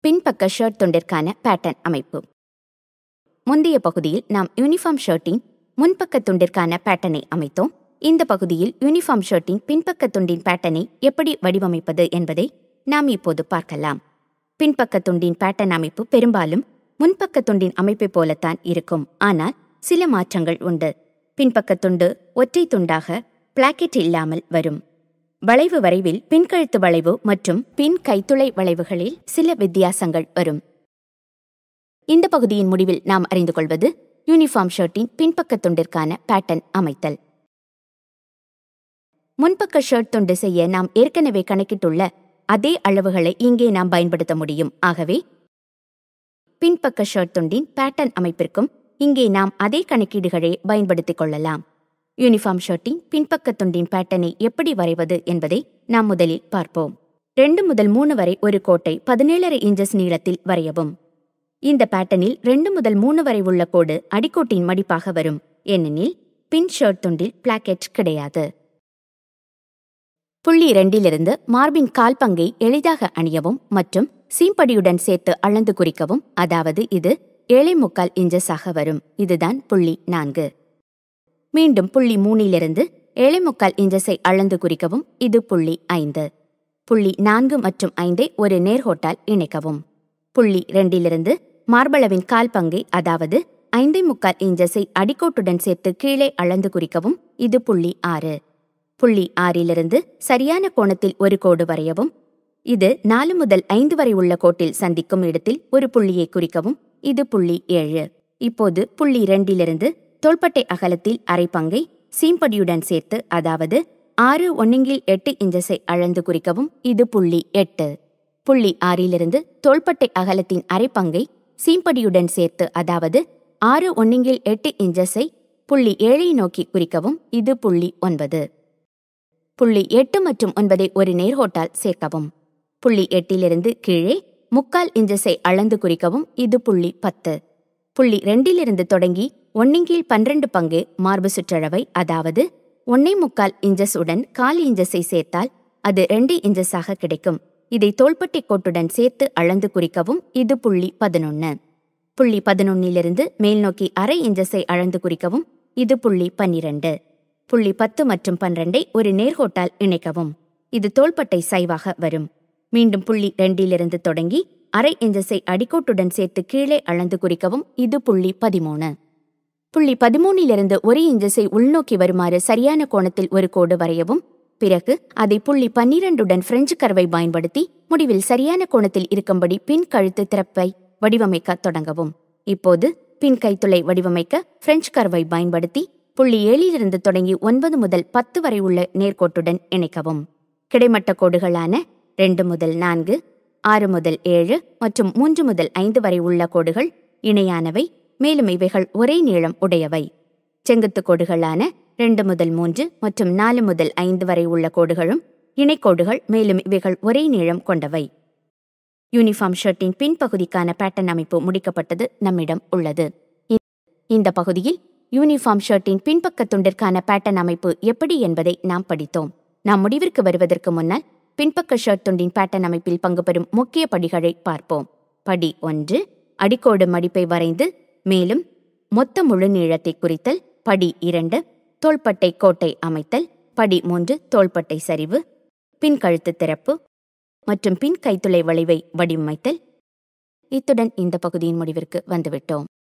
பின்பக்க shirt துண்டிற்கான pattern அமைப்பு. முந்தைய பகுதியில் நாம் யூனிஃபார்ம் ஷர்ட்டின் முன்பக்க துண்டிற்கான பேட்டர்னை அமைத்தோம். இந்த பகுதியில் யூனிஃபார்ம் ஷர்ட்டின் பின்பக்க துண்டின் பேட்டர்னை எப்படி வடிவமைப்பது என்பதை நாம் இப்போது பார்க்கலாம். பின்பக்க துண்டின் பேட்டர்ன் அமைப்பு பெரும்பாலும் முன்பக்க துண்டின் அமைப்பை போலத்தான் இருக்கும். ஆனால் சில மாற்றங்கள் உண்டு. பின்பக்க துண்டு ஒற்றை துண்டாக பிளாக்கெட் இல்லாமல் வரும். வளைவு வரைவில் பின்கழுத்து வளைவு மற்றும் பின் கைத்துளை வளைவுகளில் சில வித்தியாசங்கள் வரும். இந்த பகுதியின் முடிவில் நாம் அறிந்து கொள்வது யூனிஃபார்ம் ஷர்ட்டின் பின்பக்க துண்டிற்கான பேட்டர்ன் அமைத்தல். முன்பக்க ஷர்ட் துண்டு செய்ய நாம் ஏற்கனவே கணக்கிட்டுள்ள அதே அளவுகளை இங்கே நாம் பயன்படுத்த முடியும். ஆகவே பின்பக்க ஷர்ட் துண்டின் பேட்டர்ன் அமைப்பிற்கும் இங்கே நாம் அதே கணக்கீடுகளை பயன்படுத்திக் கொள்ளலாம். யூனிஃபார்ம் ஷர்ட்டின் பின்பக்க துண்டின் பேட்டர்னை எப்படி வரைவது என்பதை நாம் முதலில் பார்ப்போம். 2 முதல் 3 வரை ஒரு கோட்டை 17.5 இன்ச்சஸ் நீளத்தில் வரையவும். இந்த பேட்டர்னில் 2 முதல் 3 வரை உள்ள கோடு அடிக்கோட்டின் மடிப்பாக வரும். ஏனெனில் பின் ஷர்ட் துண்டில் பிளாக்கெட் கிடையாது. புள்ளி 2 மார்பின் கால் பங்கை எளிதாக அணியவும் மற்றும் சீம்படியுடன் சேர்த்து அளந்து குறிக்கவும். அதாவது இது 7.25 இன்ச்சஸாக வரும். இதுதான் புள்ளி 4. மீண்டும் புள்ளி 3 7.25 இன்ச்சஸை அளந்து குறிக்கவும். இது புள்ளி 5. புள்ளி 4 மற்றும் 5 ஒரு நேர்கோட்டால் இணைக்கவும். புள்ளி 2 மார்பளவின் கால் பங்கை அதாவது 5.25 இன்ச்சஸை அடிக்கோட்டுடன் சேர்த்து கீழே அளந்து குறிக்கவும். இது புள்ளி 6. புள்ளி 6 சரியான கோணத்தில் ஒரு கோடு வரையவும். இது 4 முதல் 5 வரை உள்ள கோட்டில் சந்திக்கும் இடத்தில் ஒரு புள்ளியை குறிக்கவும். இது புள்ளி 7. இப்போது புள்ளி 2 தோள்பட்டை அகலத்தில் அரை பங்கை சீம்படியுடன் சேர்த்து அதாவது 6.1/8 இன்ச்சஸை அளந்து குறிக்கவும். இது புள்ளி 8. புள்ளி 6 தோள்பட்டை அகலத்தின் அரை பங்கை சீம்படியுடன் சேர்த்து அதாவது 6.1/8 இன்ச்சஸை புள்ளி 7 நோக்கி குறிக்கவும். இது புள்ளி 9. புள்ளி 8 மற்றும் 9 ஒரு நேர்கோட்டால் சேர்க்கவும். புள்ளி 8 கீழே 3/4 இன்ச்சஸை அளந்து குறிக்கவும். இது புள்ளி 10. புள்ளி 2 தொடங்கி 1/12 பங்கு மார்பு சுற்றளவை அதாவது 1.25 இன்ச்சஸ் உடன் 1/4 இன்ச்சஸை சேர்த்தால் அது 2 இன்ச்சஸாக கிடைக்கும். இதை தோள்பட்டை கோட்டுடன் சேர்த்து அளந்து குறிக்கவும். இது புள்ளி 11. புள்ளி 11 மேல் நோக்கி அரை இன்ச்சஸை அளந்து குறிக்கவும். இது புள்ளி 12. புள்ளி 10 மற்றும் 12 ஒரு நேர்கோட்டால் இணைக்கவும். இது தோள்பட்டை சாய்வாக வரும். மீண்டும் புள்ளி 2 தொடங்கி அரை இன்ச்சஸை அடிக்கோட்டுடன் சேர்த்து கீழே அளந்து குறிக்கவும். இது புள்ளி 13. புள்ளி 13 1 இன்ச்சஸை உள்நோக்கி வருமாறு சரியான கோணத்தில் ஒரு கோடு வரையவும். பிறகு அதை புள்ளி 12 பிரெஞ்சு கர்வை பயன்படுத்தி முடிவில் சரியான கோணத்தில் இருக்கும்படி பின் கழுத்து திறப்பை வடிவமைக்க தொடங்கவும். இப்போது பின் கைத்துளை வடிவமைக்க பிரெஞ்சு கர்வை பயன்படுத்தி புள்ளி 7 தொடங்கி 9 முதல் 10 வரை உள்ள நேர்கோட்டுடன் இணைக்கவும். கிடைமட்ட கோடுகளான 2 முதல் 4, 6 முதல் 7 மற்றும் 3 முதல் 5 வரை உள்ள கோடுகள் இணையானவை. மேலும் இவைகள் ஒரே நீளம் உடையவை. செங்குத்து கோடுகளான 2 முதல் 3 மற்றும் 4 முதல் 5 வரை உள்ள கோடுகளும் இணைக்கோடுகள். மேலும் இவைகள் ஒரே நீளம் கொண்டவை. யூனிஃபார்ம் ஷர்ட்டின் பின்பகுதிக்கான பேட்டர்ன் அமைப்பு முடிக்கப்பட்டது நம்மிடம் உள்ளது. இந்த பகுதியில் யூனிஃபார்ம் ஷர்ட்டின் பின்பக்க துண்டிற்கான பேட்டர்ன் அமைப்பு எப்படி என்பதை நாம் படித்தோம். நாம் முடிவிற்கு வருவதற்கு முன்னால் பின்பக்க ஷர்ட் துண்டின் பேட்டர்ன் அமைப்பில் பங்கு பெறும் முக்கிய படிகளை பார்ப்போம். படி 1 அடிக்கோடு மடிப்பை வரைந்து மேலும் மொத்த முழு நீளத்தை குறித்தல். படி 2 தோள்பட்டை கோட்டை அமைத்தல். படி 3 தோள்பட்டை சரிவு, பின் கழுத்து திறப்பு மற்றும் பின் கைத்துளை வளைவை வடிவமைத்தல். இத்துடன் இந்த பகுதியின் முடிவிற்கு வந்துவிட்டோம்.